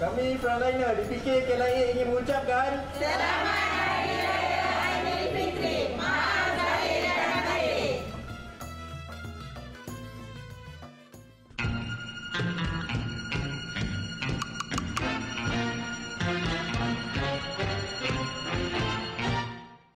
Kami frontliner di PK KLIA ingin mengucapkan Selamat Hari Raya.